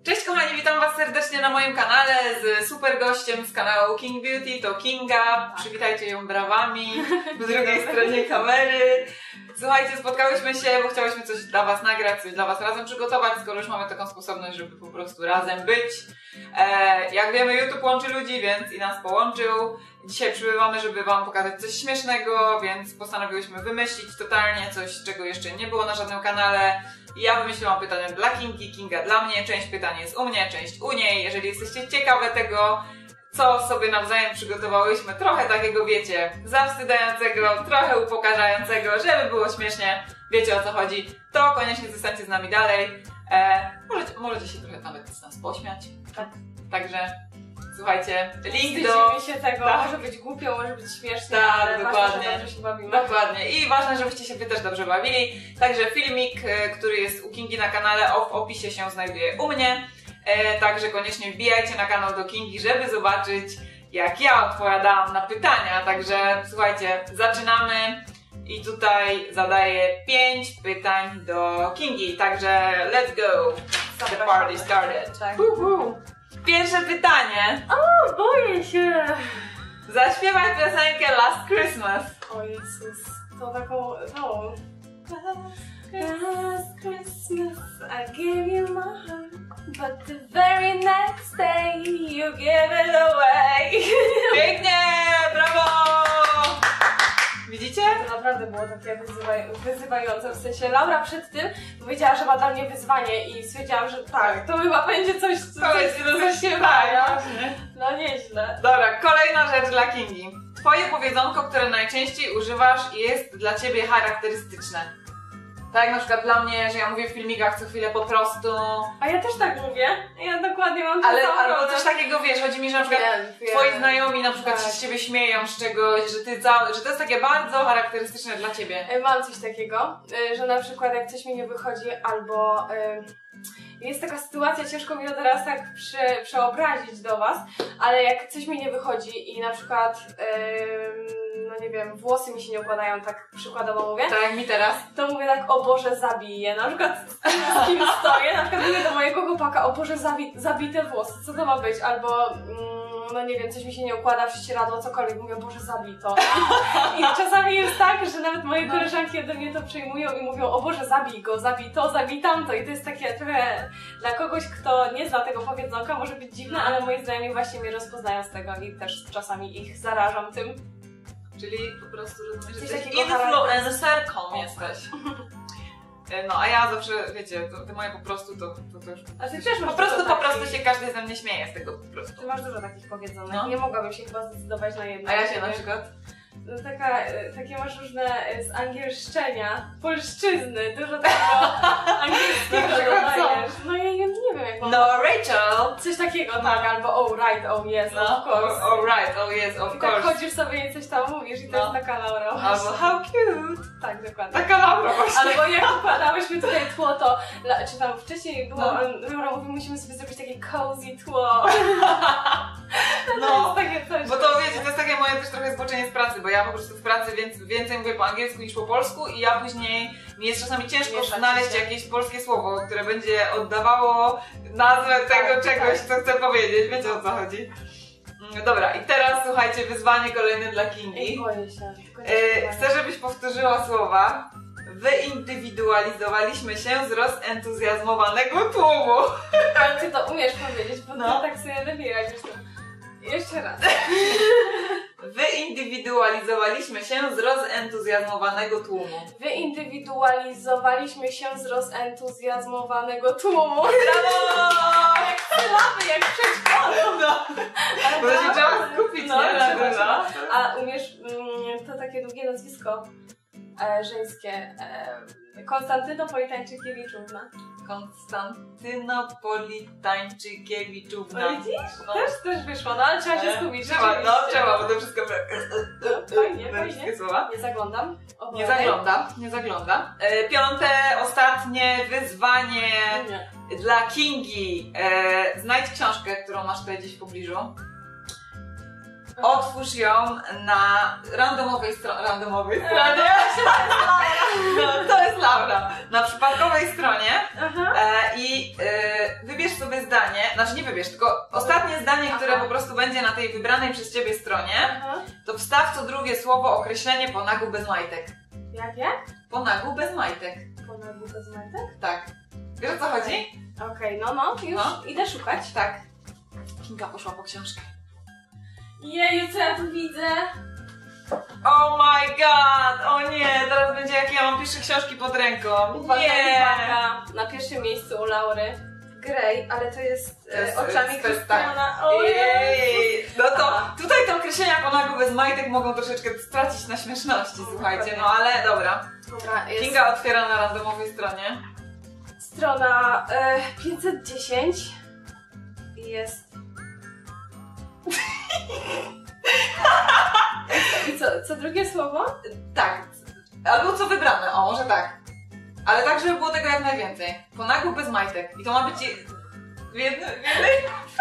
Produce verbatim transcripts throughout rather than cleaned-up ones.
Cześć kochani, witam was serdecznie na moim kanale z super gościem z kanału King Beauty, to Kinga. Przywitajcie ją brawami po drugiej stronie kamery. Słuchajcie, spotkałyśmy się, bo chciałyśmy coś dla was nagrać, coś dla was razem przygotować, skoro już mamy taką sposobność, żeby po prostu razem być. E, jak wiemy, YouTube łączy ludzi, więc i nas połączył. Dzisiaj przybywamy, żeby wam pokazać coś śmiesznego, więc postanowiłyśmy wymyślić totalnie coś, czego jeszcze nie było na żadnym kanale. Ja wymyśliłam pytania dla Kingi, Kinga dla mnie, część pytań jest u mnie, część u niej. Jeżeli jesteście ciekawe tego, co sobie nawzajem przygotowałyśmy, trochę takiego, wiecie, zawstydzającego, trochę upokarzającego, żeby było śmiesznie, wiecie o co chodzi, to koniecznie zostańcie z nami dalej. E, możecie, możecie się trochę nawet z nas pośmiać. Tak. Także słuchajcie, link do... się tego, tak. Może być głupio, może być śmiesznie, tak, ale dokładnie. ważne, że dobrze się bawimy. Dokładnie. I ważne, żebyście się wy też dobrze bawili. Także filmik, który jest u Kingi na kanale, w opisie się znajduje u mnie. E, także koniecznie wbijajcie na kanał do Kingi, żeby zobaczyć, jak ja odpowiadałam na pytania. Także słuchajcie, zaczynamy. I tutaj zadaję pięć pytań do Kingi. Także let's go. The party started. Tak. Pierwsze pytanie. O, boję się! Zaśpiewaj piosenkę Last Christmas. O Jezus, to taką... No. Last Christmas I gave you my heart, but the very next day you gave it away. Pięknie! Brawo! Widzicie? To naprawdę było takie wyzywaj, wyzywające, w sensie Laura przed tym powiedziała, że ma dla mnie wyzwanie i stwierdziłam, że tak, to chyba będzie coś, coś do zaśpiewania. No nieźle. Dobra, kolejna rzecz dla Kingi. Twoje powiedzonko, które najczęściej używasz, jest dla ciebie charakterystyczne. Tak jak na przykład dla mnie, że ja mówię w filmikach co chwilę po prostu. A ja też tak mówię. Ja dokładnie mam to Ale samo. albo coś takiego, wiesz, chodzi mi, że na przykład Wiem, twoi wiem. znajomi na przykład Tak. się z ciebie śmieją z czegoś, że ty cały, że to jest takie bardzo charakterystyczne dla ciebie. E, Mam coś takiego, e, że na przykład jak coś mi nie wychodzi, albo e, jest taka sytuacja, ciężko mi to teraz tak prze, przeobrazić do was, ale jak coś mi nie wychodzi i na przykład, e, no nie wiem, włosy mi się nie układają, tak przykładowo mówię, Tak jak mi teraz. to mówię tak, o Boże, zabiję. Na przykład z kim stoję, na przykład mówię do mojego chłopaka, o Boże, zabi zabite włosy, co to ma być? Albo, mm, no nie wiem, coś mi się nie układa, prześcieradło, cokolwiek, mówię, Boże, zabij to. I czasami jest tak, że nawet moje koleżanki ode mnie to przejmują i mówią, o Boże, zabij go, zabij to, zabij tamto. I to jest takie trochę dla kogoś, kto nie zna tego powiedzonka, może być dziwne, ale moi znajomi właśnie mnie rozpoznają z tego i też czasami ich zarażam tym. Czyli po prostu rozumiesz, że Coś jesteś takiego influencerką jesteś. No a ja zawsze, wiecie, to, te moje po prostu to, to, to już... A ty też masz Po prostu, dużo po takich- prostu się każdy ze mnie śmieje z tego po prostu. Ty masz dużo takich powiedzonek. No. Nie mogłabym się chyba zdecydować na jedno. A ja się na przykład... No, taka, e, takie masz różne e, z angielszczenia, polszczyzny, dużo takiego angielskiego Na przykład co? dodajesz. No ja nie, nie wiem jak mam... No Rachel! Coś takiego, tak, albo oh right, oh yes, No, of course. oh, oh right, oh yes, of I tak course. chodzisz sobie i coś tam mówisz i to No. jest taka Laura. Albo how cute! Tak, dokładnie. Taka Laura właśnie. Albo jak układałyśmy tutaj tło, to la- czy tam wcześniej było, No. Laura mówi, musimy sobie zrobić takie cozy tło. No, To jest takie coś. bo to wiecie, to jest takie moje też trochę zboczenie z pracy, bo ja po prostu w pracy więc więcej mówię po angielsku niż po polsku i ja później, mi jest czasami ciężko Mieszać znaleźć się. jakieś polskie słowo, które będzie oddawało nazwę tego Tak, czegoś, tak. co chcę powiedzieć, wiecie o co chodzi. Mm, Dobra, i teraz słuchajcie, wyzwanie kolejne dla Ej, Kingi. boję się. tylko nie E, śpiewam. chcę, żebyś powtórzyła słowa. Wyindywidualizowaliśmy się z rozentuzjazmowanego tłumu. Ale ty to umiesz powiedzieć, bo No. ty tak sobie lepiej radzisz. Jeszcze raz. Wyindywidualizowaliśmy się z rozentuzjazmowanego tłumu. Wyindywidualizowaliśmy się z rozentuzjazmowanego tłumu. Brawo! Jak sylaby, jak w przedszkolu. No. Ale Bo się brawo. trzeba skupić, No, nie? trzeba, Żeby, trzeba. no. A umiesz mm, to takie długie nazwisko e, żeńskie. E, Konstantynopolitańczykiewiczowa. Konstantynopolitańczykiewiczówna. No widzisz? No. Też, też wyszło, no ale trzeba się skupić. Trzeba, no rzeczywiście. trzeba, bo to wszystko... Fajnie, Te fajnie. wszystkie słowa. Nie zaglądam. O, Nie okej. zagląda, nie zagląda. E, piąte, ostatnie wyzwanie Nie. dla Kingi. E, znajdź książkę, którą masz tutaj gdzieś w pobliżu. Otwórz ją na randomowej stronie. Randomowej stronie? No, to jest Laura. Na przypadkowej stronie Aha. e, i e, wybierz sobie sobie zdanie, znaczy nie wybierz, tylko ostatnie zdanie, Aha. które po prostu będzie na tej wybranej przez Ciebie stronie, Aha. to wstaw co drugie słowo określenie po nagu bez majtek. Jakie? Po nagu bez majtek. Po nagu bez majtek? Tak. Wiesz o co chodzi? Okej, okay, no no, już No. idę szukać. Tak. Kinga poszła po książkę. Jeju, co ja tu widzę? Oh my god! O nie, teraz będzie jak ja mam pierwsze książki pod ręką. Uwaga, Nie! uwaga. Na pierwszym miejscu u Laury. Grey, ale to jest, To jest, e, oczami to jest tak. Krystiana. O Jej! Jezus. No to Aha. tutaj te określenia po nagu bez majtek mogą troszeczkę stracić na śmieszności, słuchajcie, no ale dobra. Dobra, jest Kinga otwiera na randomowej stronie. strona e, pięćset dziesięć i jest... I co, co drugie słowo? Tak. Albo co wybrane, o może tak. Ale tak, żeby było tego jak najwięcej. Po nagu bez majtek. I to ma być je- w jednym... w jednej...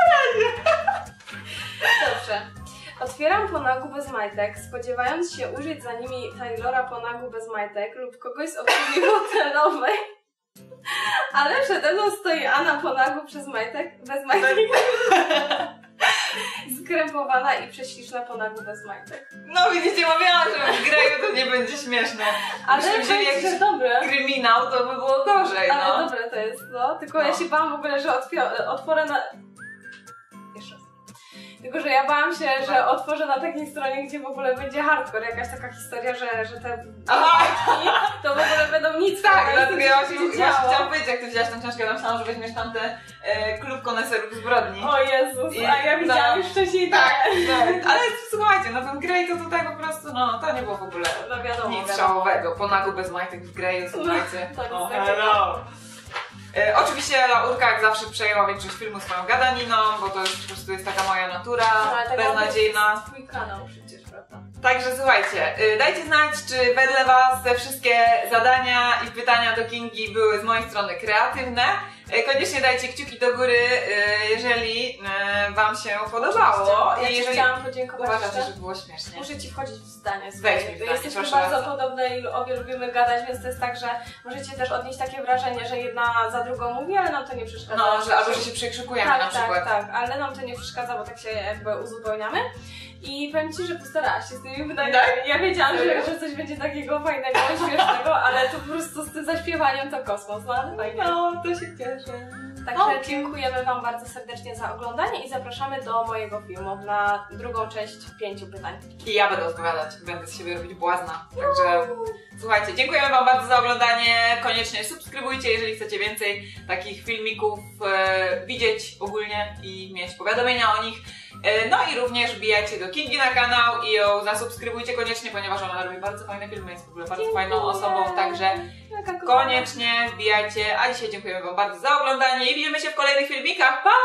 Dobrze. Otwieram po nagu bez majtek, spodziewając się ujrzeć za nimi Taylora po nagu bez majtek lub kogoś z obsługi hotelowej. Ale przede mną stoi Anna po nagu przez majtek, bez majtek. Skrępowana i prześliczna po nagu bez majtek. No widzicie, mówiłam, że w Greju to nie będzie śmieszne. Ale Myśmy wzięli będzie jakiś dobre. kryminał, to by było gorzej, Ale no. dobre to jest, no. Tylko ja No. się bałam w ogóle, że otwio- otworzę na... Jeszcze raz. Tylko, że ja bałam się, że otworzę na takiej stronie, gdzie w ogóle będzie hardcore, jakaś taka historia, że, że te Aha! to w ogóle będą nic. Tak, ale dlatego to ja się właśnie, będzie właśnie działo. chciałam powiedzieć, jak ty wzięłaś tą książkę, ja myślałam, że weźmiesz tam ten e, klub koneserów zbrodni. O Jezus, I- a ja widziałam no. już wcześniej Tak, te... tak. Ale słuchajcie, no ten Grey to tutaj po prostu, no to nie było w ogóle No wiadomo, nic wiadomo. szałowego. Po nagu bez majtek w Greju, słuchajcie. To nic No, takiego. hello. E, oczywiście Laurka jak zawsze przejęła większość filmu swoją gadaniną, bo to już po prostu jest taka moja natura, No, ale tak beznadziejna. jest twój kanał przecież, prawda? Także słuchajcie, y, dajcie znać, czy wedle Was te wszystkie zadania i pytania do Kingi były z mojej strony kreatywne. Y, Koniecznie dajcie kciuki do góry, y, jeżeli y, Wam się podobało. Ja I Ci jeżeli chciałam podziękować uważacie, jeszcze. że było śmiesznie. Muszę Ci wchodzić w zdanie Weź mi swoje. w zdanie, Jesteśmy proszę bardzo bardzo. podobne i obie lubimy gadać, więc to jest tak, że możecie też odnieść takie wrażenie, że jedna za drugą mówi, ale nam to nie przeszkadza. No, że, albo że się przekrzykujemy tak, na przykład. Tak, tak, ale nam to nie przeszkadza, bo tak się jakby uzupełniamy. I powiem Ci, że postarałaś się z tymi pytaniami. Tak? Ja wiedziałam, Serio? że, że coś będzie takiego fajnego, śmiesznego, ale to po prostu z tym zaśpiewaniem to kosmos, no ale fajnie. No, to się cieszę. Także Okej. dziękujemy Wam bardzo serdecznie za oglądanie i zapraszamy do mojego filmu na drugą część pięciu pytań. I ja będę odpowiadać, będę z siebie robić błazna. Także słuchajcie, dziękujemy Wam bardzo za oglądanie. Koniecznie subskrybujcie, jeżeli chcecie więcej takich filmików e, widzieć ogólnie i mieć powiadomienia o nich. E, no i również wbijajcie do Kingi na kanał i ją zasubskrybujcie koniecznie, ponieważ ona robi bardzo fajne filmy, jest w ogóle bardzo Dziękuję. fajną osobą, także Jaka kochana. koniecznie wbijajcie. A dzisiaj dziękujemy Wam bardzo za oglądanie i widzimy się w kolejnych filmikach. Pa!